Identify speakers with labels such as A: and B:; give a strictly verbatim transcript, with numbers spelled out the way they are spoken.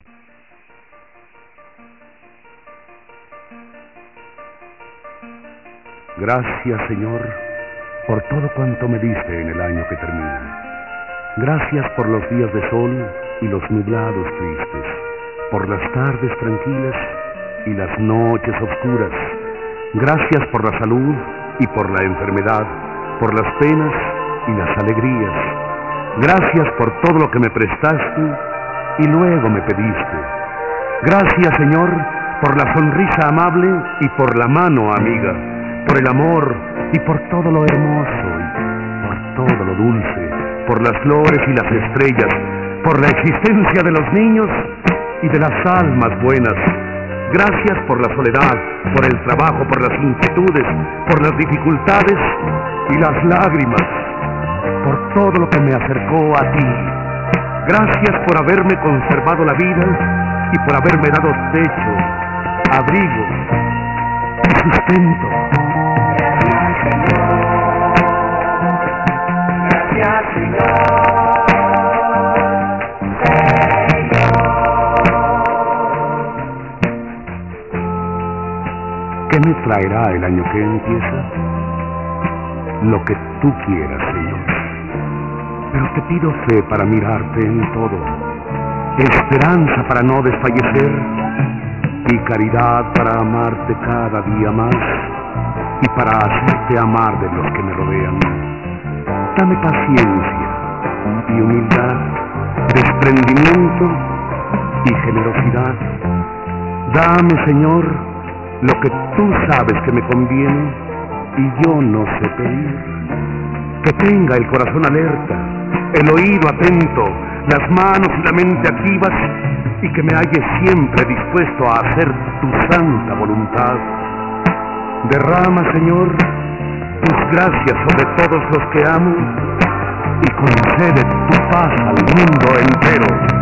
A: Gracias, Señor, por todo cuanto me diste en el año que termina. Gracias por los días de sol y los nublados tristes, por las tardes tranquilas y las noches oscuras. Gracias por la salud y por la enfermedad, por las penas y las alegrías. Gracias por todo lo que me prestaste y luego me pediste. Gracias, Señor, por la sonrisa amable y por la mano amiga, por el amor y por todo lo hermoso y por todo lo dulce, por las flores y las estrellas, por la existencia de los niños y de las almas buenas. Gracias por la soledad, por el trabajo, por las inquietudes, por las dificultades y las lágrimas, por todo lo que me acercó a ti. Gracias por haberme conservado la vida y por haberme dado techo, abrigo y sustento.
B: Gracias, Señor.
A: ¿Qué me traerá el año que empieza? Lo que tú quieras, Señor. Pero te pido fe para mirarte en todo, esperanza para no desfallecer y caridad para amarte cada día más y para hacerte amar de los que me rodean. Dame paciencia y humildad, desprendimiento y generosidad. Dame, Señor, lo que tú sabes que me conviene y yo no sé pedir. Que tenga el corazón alerta, el oído atento, las manos y la mente activas y que me halle siempre dispuesto a hacer tu santa voluntad. Derrama, Señor, tus gracias sobre todos los que amo y concede tu paz al mundo entero.